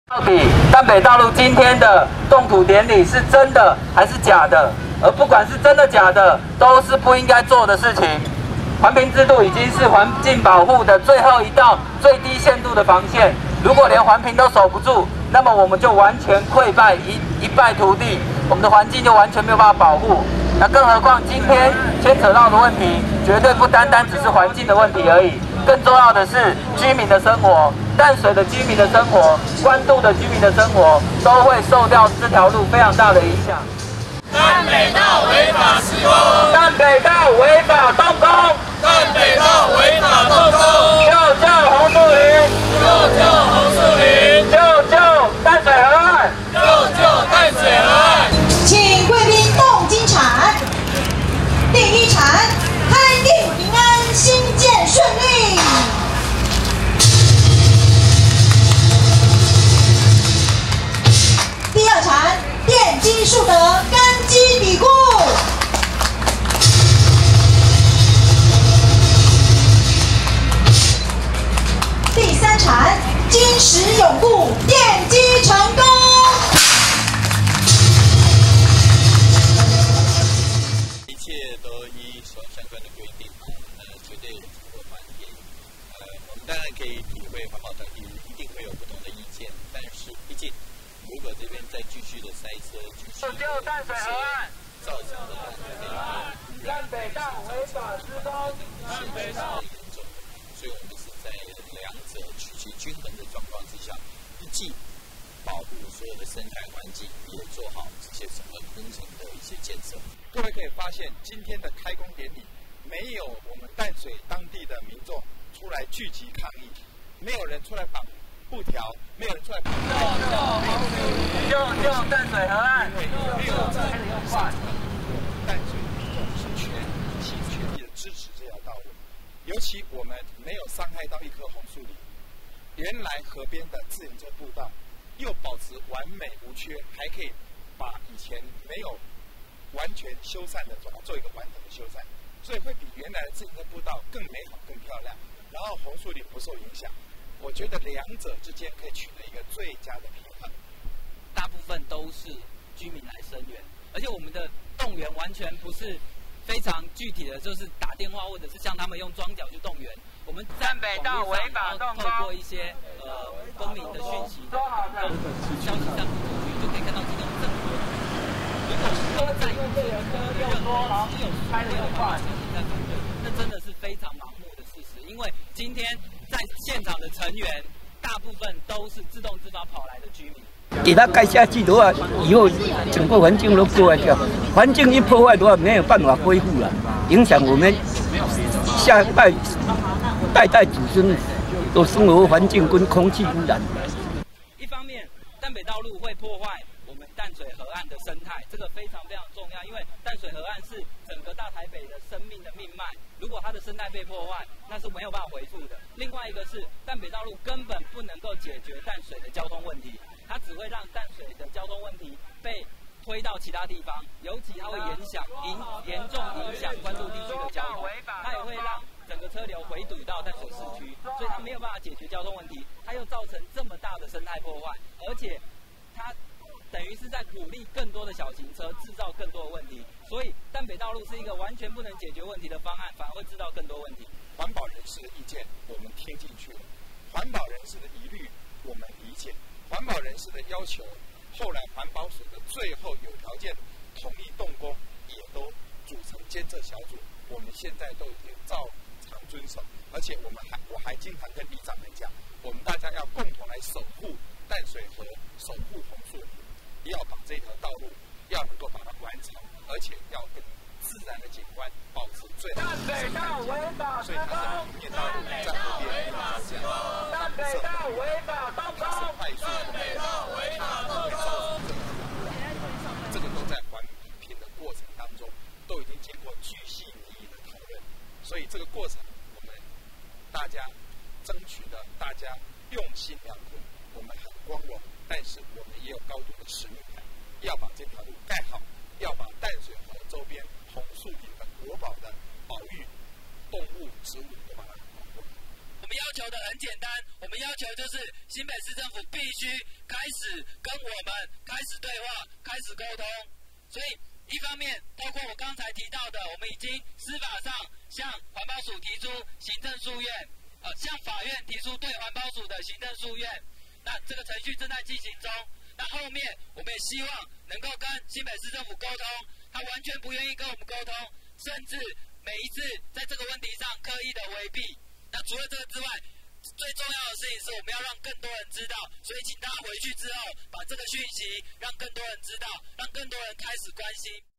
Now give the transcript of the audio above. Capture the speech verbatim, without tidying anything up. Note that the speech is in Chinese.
到底淡北道路今天的动土典礼是真的还是假的？而不管是真的假的，都是不应该做的事情。环评制度已经是环境保护的最后一道最低限度的防线。如果连环评都守不住，那么我们就完全溃败，一一败涂地，我们的环境就完全没有办法保护。那更何况今天牵扯到的问题，绝对不单单只是环境的问题而已。 更重要的是居民的生活，淡水的居民的生活，关渡的居民的生活，都会受到这条路非常大的影响。 淡北道违法施工， 淡北道违法动工， 淡北道违法动工， 救救红树林， 救救红树林， 救救淡水河岸， 救救淡水河岸。 请贵宾动金铲，第一铲，开定平安，新建顺利。 第二铲，奠基树德，根基底固。第三铲，金石永固，奠基成功。 一切都依所相关的规定，呃，绝对不会环评。呃，我们当然可以体会环保团体一定会有不同的意见，但是毕竟。 如果这边再继续的塞车，继续救救淡水河岸， 造成的淡北道违法施工， 是非常严重，所以我们是在两者取其均衡的状况之下，一既保护所有的生态环境，也做好这些整个工程的一些建设。 各位可以发现，今天的开工典礼没有我们淡水当地的民众出来聚集抗议，没有人出来绑。 布条，没有人出来。救救救淡水河岸！ 因为没有在淡水民众是全心全意的支持这条道路，尤其我们没有伤害到一棵红树林。原来河边的自行车步道又保持完美无缺，还可以把以前没有完全修缮的把它做一个完整的修缮，所以会比原来的自行车步道更美好、更漂亮。然后红树林不受影响。 我觉得两者之间可以取得一个最佳的平衡。 大部分都是居民来声援，而且我们的动员完全不是非常具体的，就是打电话或者是像他们用庄脚去动员。我们在北道违法动工， 透过一些呃公民的讯息的消息上就可以看到这种政府。如果说在用这人车又多，然后又开的又快，在反对，那真的是非常盲目的事实。因为今天。 在现场的成员，大部分都是自动自发跑来的居民。 给他盖下去的话，以后整个环境都破坏掉。环境一破坏的话，没有办法恢复了，影响我们下一代代代子孙的生活环境跟空气污染。 一方面，淡北道路会破坏我们淡水河岸的生态，这个非常非常重要，因为淡水河岸是整个大台北的生命的命脉。 如果它的生态被破坏，那是没有办法回复的。另外一个是淡北道路根本不能够解决淡水的交通问题，它只会让淡水的交通问题被推到其他地方，尤其它会影响影严重影响关渡地区的交通，它也会让整个车流回堵到淡水市区，所以它没有办法解决交通问题，它又造成这么大的生态破坏，而且它。 等于是在鼓励更多的小型车，制造更多的问题，所以淡北道路是一个完全不能解决问题的方案，反而会制造更多问题。 环保人士的意见我们听进去了，环保人士的疑虑我们理解，环保人士的要求，后来环保署的最后有条件同意动工，也都组成监测小组，我们现在都已经照常遵守，而且我们还我还经常跟里长们讲，我们大家要共同来守护淡水河，守护红树林。 要把这条道路要能够把它完成，而且要跟自然的景观保持最好的生态境，所以它是平面道路在河边， 淡北道违法动工， 它是快速的，它会造成这个，这个都在环评的过程当中都已经经过巨细靡遗的讨论，所以这个过程我们大家争取的，大家用心良苦，我们很光荣。 但是我们也有高度的使命感，要把这条路盖好，要把淡水河周边红树林的国宝的保育、动物、植物都把它保护。 我们要求的很简单，我们要求就是新北市政府必须开始跟我们开始对话，开始沟通。所以一方面，包括我刚才提到的，我们已经司法上向环保署提出行政诉愿，呃，向法院提出对环保署的行政诉愿。那这个程序正在进行中。那后面我们也希望能够跟新北市政府沟通，他完全不愿意跟我们沟通，甚至每一次在这个问题上刻意的回避。那除了这个之外，最重要的事情是我们要让更多人知道，所以请大家回去之后把这个讯息让更多人知道，让更多人开始关心。